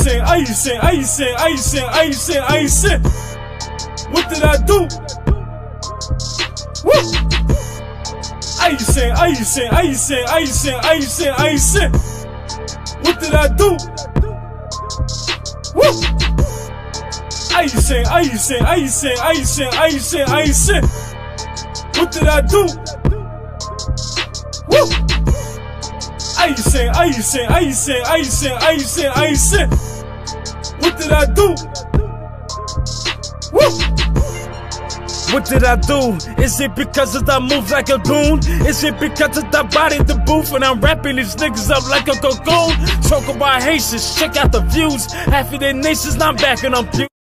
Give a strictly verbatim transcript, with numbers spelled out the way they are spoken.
icing, icing, icing, icing, icing, icing. What did I do? Woo! Icing, icing, icing, icing, icing, icing. What did I do? Woo! Icing, icing, icing, icing, icing, icing. What did I do? Woo! Icing, icing, icing, icing, icing, icing. What did I do? Woo! What did I do? Is it because of that move like a goon? Is it because of that body in the booth and I'm wrapping these niggas up like a cocoon? Talk about Haitians, check out the views. Half of their nations not backing on pew.